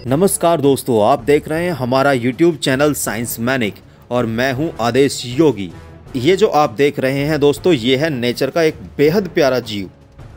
नमस्कार दोस्तों, आप देख रहे हैं हमारा YouTube चैनल साइंस मैनिक और मैं हूं आदेश योगी। ये जो आप देख रहे हैं दोस्तों, ये है नेचर का एक बेहद प्यारा जीव।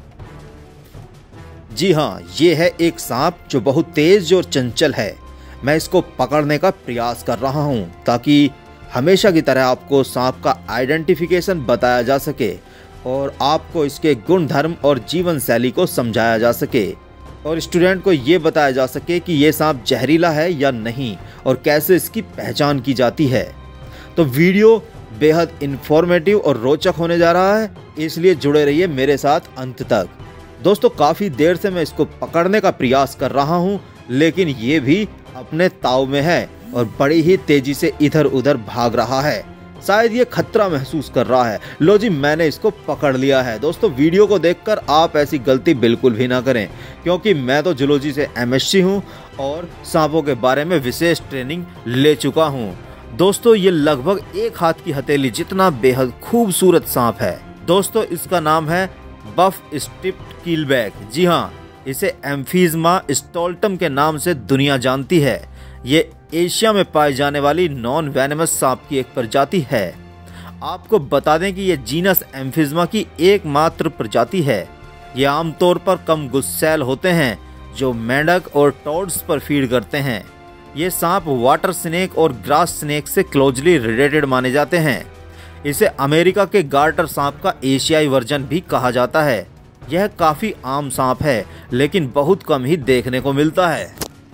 जी हाँ, ये है एक सांप जो बहुत तेज और चंचल है। मैं इसको पकड़ने का प्रयास कर रहा हूं ताकि हमेशा की तरह आपको सांप का आइडेंटिफिकेशन बताया जा सके और आपको इसके गुण धर्म और जीवन शैली को समझाया जा सके और स्टूडेंट को ये बताया जा सके कि ये सांप जहरीला है या नहीं और कैसे इसकी पहचान की जाती है। तो वीडियो बेहद इन्फॉर्मेटिव और रोचक होने जा रहा है, इसलिए जुड़े रहिए मेरे साथ अंत तक। दोस्तों, काफ़ी देर से मैं इसको पकड़ने का प्रयास कर रहा हूँ, लेकिन ये भी अपने ताव में है और बड़ी ही तेजी से इधर उधर भाग रहा है। शायद ये खतरा महसूस कर रहा है। लो जी, मैंने इसको पकड़ लिया है। दोस्तों, वीडियो को देखकर आप ऐसी गलती बिल्कुल भी ना करें, क्योंकि मैं तो जूलॉजी से MSc हूँ और सांपों के बारे में विशेष ट्रेनिंग ले चुका हूँ। दोस्तों, ये लगभग एक हाथ की हथेली जितना बेहद खूबसूरत सांप है। दोस्तों, इसका नाम है बफ स्ट्रिप्ड कीलबैक। जी हाँ, इसे एम्फीजमा स्टोल्टम के नाम से दुनिया जानती है। ये एशिया में पाई जाने वाली नॉन वेनेमस सांप की एक प्रजाति है। आपको बता दें कि ये जीनस एम्फीजमा की एकमात्र प्रजाति है। ये आमतौर पर कम गुस्सैल होते हैं जो मेंढक और टॉड्स पर फीड करते हैं। ये सांप वाटर स्नेक और ग्रास स्नेक से क्लोजली रिलेटेड माने जाते हैं। इसे अमेरिका के गार्टर सांप का एशियाई वर्जन भी कहा जाता है। यह काफ़ी आम सांप है, लेकिन बहुत कम ही देखने को मिलता है।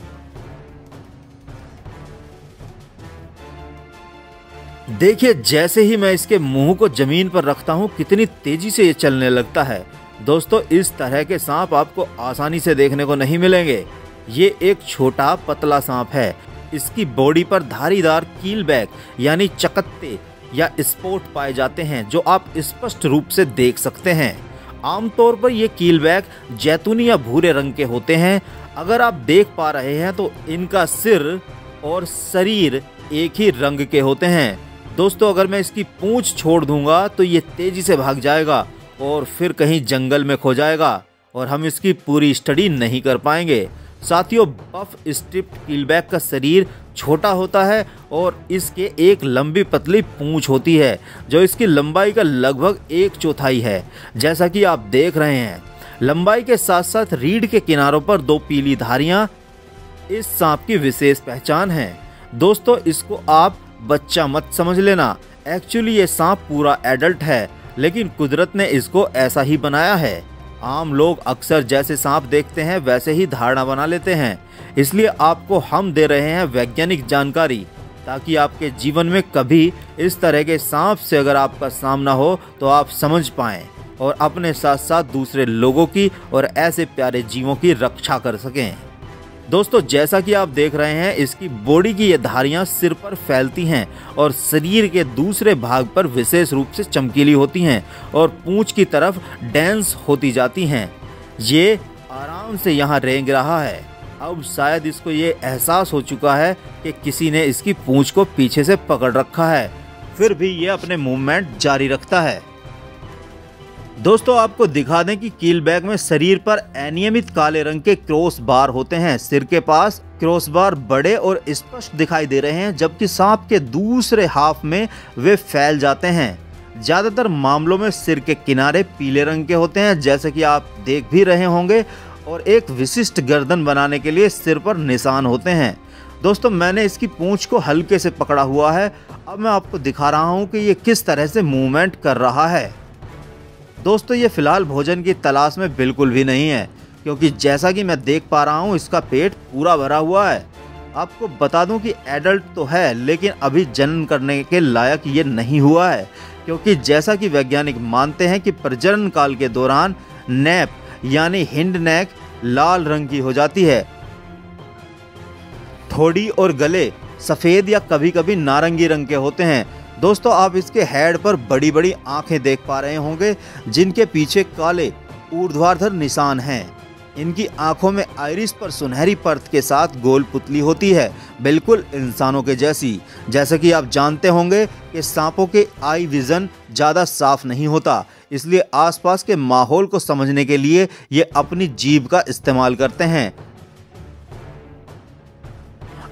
देखिए, जैसे ही मैं इसके मुंह को जमीन पर रखता हूँ, कितनी तेजी से ये चलने लगता है। दोस्तों, इस तरह के सांप आपको आसानी से देखने को नहीं मिलेंगे। ये एक छोटा पतला सांप है। इसकी बॉडी पर धारीदार कीलबैक यानी चकत्ते या स्पॉट पाए जाते हैं, जो आप स्पष्ट रूप से देख सकते हैं। आमतौर पर ये कीलबैक जैतूनी या भूरे रंग के होते हैं। अगर आप देख पा रहे हैं तो इनका सिर और शरीर एक ही रंग के होते हैं। दोस्तों, अगर मैं इसकी पूंछ छोड़ दूंगा तो ये तेजी से भाग जाएगा और फिर कहीं जंगल में खो जाएगा और हम इसकी पूरी स्टडी नहीं कर पाएंगे। साथियों, बफ स्ट्रिप्ड कीलबैक का शरीर छोटा होता है और इसके एक लंबी पतली पूंछ होती है जो इसकी लंबाई का लगभग 1/4 है। जैसा कि आप देख रहे हैं, लंबाई के साथ साथ रीढ़ के किनारों पर 2 पीली धारियां इस सांप की विशेष पहचान है। दोस्तों, इसको आप बच्चा मत समझ लेना। एक्चुअली ये सांप पूरा एडल्ट है, लेकिन कुदरत ने इसको ऐसा ही बनाया है। आम लोग अक्सर जैसे सांप देखते हैं वैसे ही धारणा बना लेते हैं। इसलिए आपको हम दे रहे हैं वैज्ञानिक जानकारी, ताकि आपके जीवन में कभी इस तरह के सांप से अगर आपका सामना हो तो आप समझ पाएं और अपने साथ साथ दूसरे लोगों की और ऐसे प्यारे जीवों की रक्षा कर सकें। दोस्तों, जैसा कि आप देख रहे हैं, इसकी बॉडी की ये धारियां सिर पर फैलती हैं और शरीर के दूसरे भाग पर विशेष रूप से चमकीली होती हैं और पूंछ की तरफ डेंस होती जाती हैं। ये आराम से यहाँ रेंग रहा है। अब शायद इसको ये एहसास हो चुका है कि किसी ने इसकी पूंछ को पीछे से पकड़ रखा है, फिर भी ये अपने मूवमेंट जारी रखता है। दोस्तों, आपको दिखा दें कि कीलबैक में शरीर पर अनियमित काले रंग के क्रॉस बार होते हैं। सिर के पास क्रॉस बार बड़े और स्पष्ट दिखाई दे रहे हैं, जबकि सांप के दूसरे हाफ में वे फैल जाते हैं। ज़्यादातर मामलों में सिर के किनारे पीले रंग के होते हैं, जैसे कि आप देख भी रहे होंगे, और एक विशिष्ट गर्दन बनाने के लिए सिर पर निशान होते हैं। दोस्तों, मैंने इसकी पूंछ को हल्के से पकड़ा हुआ है। अब मैं आपको दिखा रहा हूँ कि ये किस तरह से मूवमेंट कर रहा है। दोस्तों, ये फिलहाल भोजन की तलाश में बिल्कुल भी नहीं है, क्योंकि जैसा कि मैं देख पा रहा हूँ, इसका पेट पूरा भरा हुआ है। आपको बता दूं कि एडल्ट तो है, लेकिन अभी जन्म करने के लायक ये नहीं हुआ है, क्योंकि जैसा कि वैज्ञानिक मानते हैं कि प्रजनन काल के दौरान नैप यानी हिंड नेक लाल रंग की हो जाती है। थोड़ी और गले सफ़ेद या कभी कभी नारंगी रंग के होते हैं। दोस्तों, आप इसके हेड पर बड़ी बड़ी आंखें देख पा रहे होंगे, जिनके पीछे काले ऊर्ध्वाधर निशान हैं। इनकी आंखों में आइरिस पर सुनहरी परत के साथ गोल पुतली होती है, बिल्कुल इंसानों के जैसी। जैसा कि आप जानते होंगे कि सांपों के आई विज़न ज़्यादा साफ नहीं होता, इसलिए आसपास के माहौल को समझने के लिए ये अपनी जीभ का इस्तेमाल करते हैं।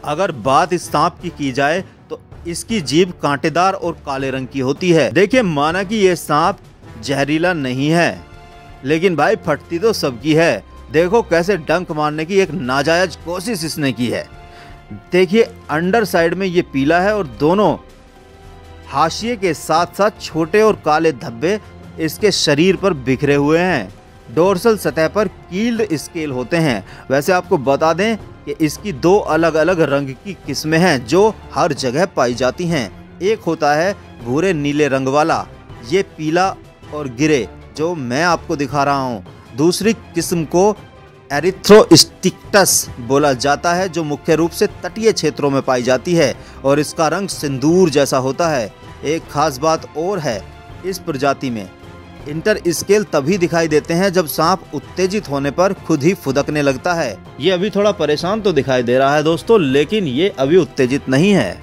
अगर बात इस सांप की जाए तो इसकी जीभ कांटेदार और काले रंग की होती है। देखिए, माना कि ये सांप जहरीला नहीं है, लेकिन भाई फटती तो सबकी है। देखो कैसे डंक मारने की एक नाजायज कोशिश इसने की है। देखिए, अंडर साइड में ये पीला है और दोनों हाशिए के साथ साथ छोटे और काले धब्बे इसके शरीर पर बिखरे हुए हैं। डोर्सल सतह पर कील्ड स्केल होते हैं। वैसे आपको बता दें कि इसकी दो अलग अलग रंग की किस्में हैं जो हर जगह पाई जाती हैं। एक होता है भूरे नीले रंग वाला, ये पीला और गिरे जो मैं आपको दिखा रहा हूँ। दूसरी किस्म को एरिथ्रोस्टिक्टस बोला जाता है, जो मुख्य रूप से तटीय क्षेत्रों में पाई जाती है और इसका रंग सिंदूर जैसा होता है। एक खास बात और है, इस प्रजाति में इंटर स्केल तभी दिखाई देते हैं जब सांप उत्तेजित होने पर खुद ही फुदकने लगता है। ये अभी थोड़ा परेशान तो दिखाई दे रहा है दोस्तों, लेकिन ये अभी उत्तेजित नहीं है।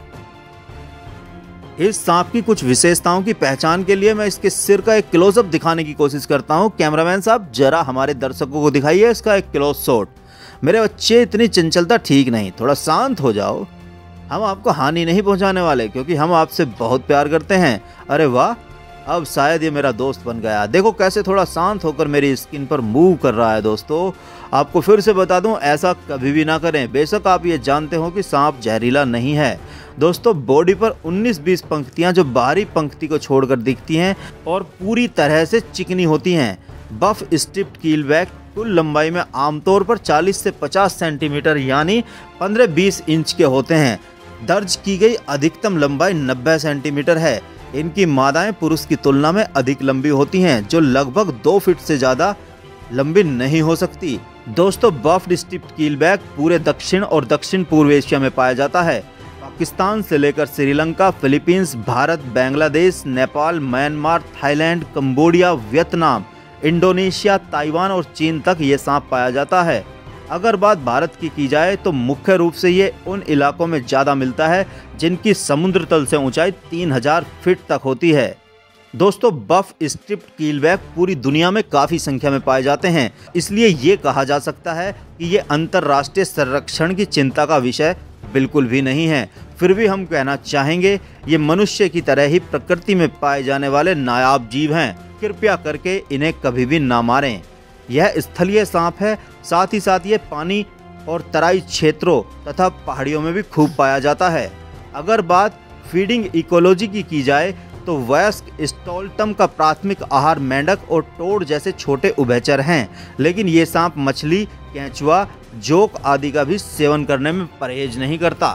इस सांप की कुछ विशेषताओं की पहचान के लिए मैं इसके सिर का एक क्लोजअप दिखाने की कोशिश करता हूँ। कैमरामैन साहब, जरा हमारे दर्शकों को दिखाइए इसका एक क्लोज शॉट। मेरे बच्चे, इतनी चंचलता ठीक नहीं, थोड़ा शांत हो जाओ। हम आपको हानि नहीं पहुंचाने वाले, क्योंकि हम आपसे बहुत प्यार करते हैं। अरे वाह, अब शायद ये मेरा दोस्त बन गया। देखो कैसे थोड़ा शांत होकर मेरी स्किन पर मूव कर रहा है। दोस्तों, आपको फिर से बता दूं, ऐसा कभी भी ना करें। बेशक आप ये जानते हो कि सांप जहरीला नहीं है। दोस्तों, बॉडी पर 19-20 पंक्तियां जो बाहरी पंक्ति को छोड़कर दिखती हैं और पूरी तरह से चिकनी होती हैं। बफ स्ट्रिप्ड कीलबैक कुल लंबाई में आमतौर पर 40 से 50 सेंटीमीटर यानी 15-20 इंच के होते हैं। दर्ज की गई अधिकतम लंबाई 90 सेंटीमीटर है। इनकी मादाएं पुरुष की तुलना में अधिक लंबी होती हैं, जो लगभग 2 फीट से ज़्यादा लंबी नहीं हो सकती। दोस्तों, बफ्ड स्ट्रिप्ड कीलबैक पूरे दक्षिण और दक्षिण पूर्व एशिया में पाया जाता है। पाकिस्तान से लेकर Sri Lanka, Philippines, Bharat, Bangladesh, Nepal, Myanmar, Thailand, Cambodia, Vietnam, Indonesia, Taiwan और चीन तक ये सांप पाया जाता है। अगर बात भारत की जाए तो मुख्य रूप से ये उन इलाकों में ज़्यादा मिलता है जिनकी समुद्र तल से ऊंचाई 3000 फीट तक होती है। दोस्तों, बफ स्ट्रिप्ड कीलबैक पूरी दुनिया में काफ़ी संख्या में पाए जाते हैं, इसलिए ये कहा जा सकता है कि ये अंतर्राष्ट्रीय संरक्षण की चिंता का विषय बिल्कुल भी नहीं है। फिर भी हम कहना चाहेंगे, ये मनुष्य की तरह ही प्रकृति में पाए जाने वाले नायाब जीव हैं। कृपया करके इन्हें कभी भी ना मारें। यह स्थलीय सांप है, साथ ही साथ ये पानी और तराई क्षेत्रों तथा पहाड़ियों में भी खूब पाया जाता है। अगर बात फीडिंग इकोलॉजी की जाए तो वयस्क स्टोल्टम का प्राथमिक आहार मेंढक और टोड जैसे छोटे उभयचर हैं, लेकिन ये सांप मछली, केंचुआ, जोक आदि का भी सेवन करने में परहेज नहीं करता।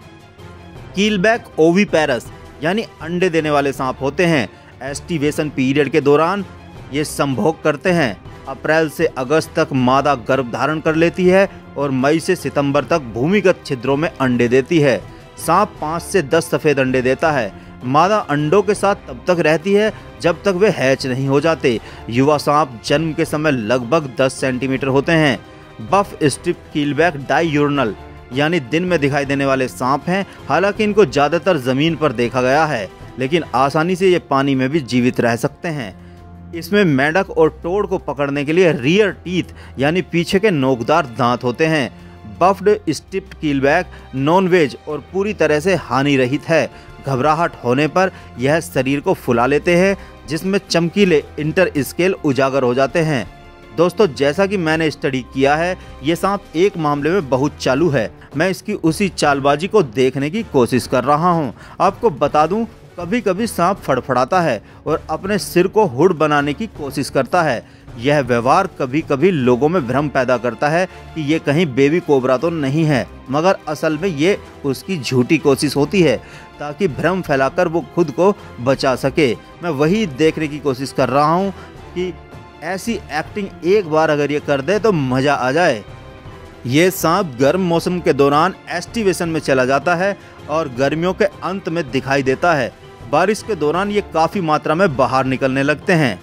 कीलबैक ओविपेरस यानी अंडे देने वाले सांप होते हैं। एस्टिवेशन पीरियड के दौरान ये संभोग करते हैं। अप्रैल से अगस्त तक मादा गर्भ धारण कर लेती है और मई से सितंबर तक भूमिगत छिद्रों में अंडे देती है। सांप 5 से 10 सफ़ेद अंडे देता है। मादा अंडों के साथ तब तक रहती है जब तक वे हैच नहीं हो जाते। युवा सांप जन्म के समय लगभग 10 सेंटीमीटर होते हैं। बफ स्ट्रिप्ड कीलबैक डाईयूर्नल यानी दिन में दिखाई देने वाले सांप हैं। हालांकि इनको ज़्यादातर ज़मीन पर देखा गया है, लेकिन आसानी से ये पानी में भी जीवित रह सकते हैं। इसमें मेंढक और टोड को पकड़ने के लिए रियर टीथ यानी पीछे के नोकदार दांत होते हैं। Buffed striped keelback non veg और पूरी तरह से हानि रहित है। घबराहट होने पर यह शरीर को फुला लेते हैं, जिसमें चमकीले इंटर स्केल उजागर हो जाते हैं। दोस्तों, जैसा कि मैंने स्टडी किया है, ये सांप एक मामले में बहुत चालू है। मैं इसकी उसी चालबाजी को देखने की कोशिश कर रहा हूँ। आपको बता दूं, कभी कभी सांप फड़फड़ाता है और अपने सिर को हुड बनाने की कोशिश करता है। यह व्यवहार कभी कभी लोगों में भ्रम पैदा करता है कि ये कहीं बेबी कोबरा तो नहीं है, मगर असल में ये उसकी झूठी कोशिश होती है ताकि भ्रम फैलाकर वो खुद को बचा सके। मैं वही देखने की कोशिश कर रहा हूँ कि ऐसी एक्टिंग एक बार अगर ये कर दे तो मज़ा आ जाए। ये सांप गर्म मौसम के दौरान एस्टिवेशन में चला जाता है और गर्मियों के अंत में दिखाई देता है। बारिश के दौरान ये काफ़ी मात्रा में बाहर निकलने लगते हैं।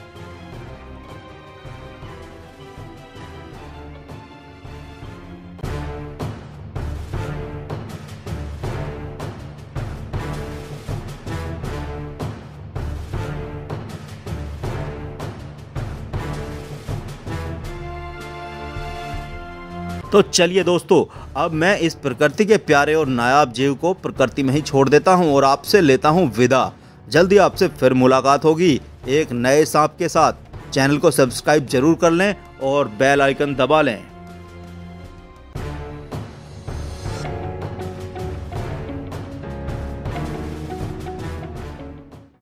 तो चलिए दोस्तों, अब मैं इस प्रकृति के प्यारे और नायाब जीव को प्रकृति में ही छोड़ देता हूं और आपसे लेता हूं विदा। जल्दी आपसे फिर मुलाकात होगी एक नए सांप के साथ। चैनल को सब्सक्राइब जरूर कर लें और बेल आइकन दबा लें।